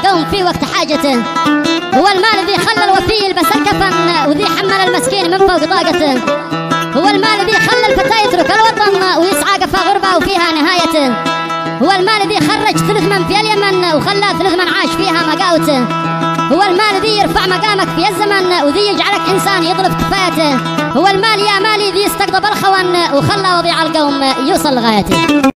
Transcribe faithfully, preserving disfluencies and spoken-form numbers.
القوم في وقت حاجته. هو المال ذي خلى الوفي يلبس الكفن وذي حمل المسكين من فوق طاقته. هو المال ذي خلى الفتى يترك الوطن ويسعى قفا غربة وفيها نهايته. هو المال ذي خرج ثلث من في اليمن وخلى ثلث من عاش فيها مقاوته. هو المال ذي يرفع مقامك في الزمن وذي يجعلك إنسان يضرب كفايته. هو المال يا مالي ذي استقطب الخون وخلى وضيع القوم يوصل لغايته.